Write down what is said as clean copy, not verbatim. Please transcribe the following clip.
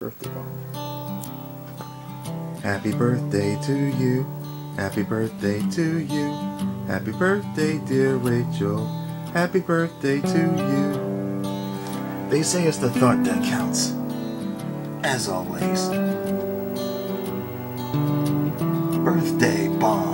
Birthday bomb. Happy birthday to you. Happy birthday to you. Happy birthday, dear Rachel. Happy birthday to you. They say it's the thought that counts. As always. Birthday bomb.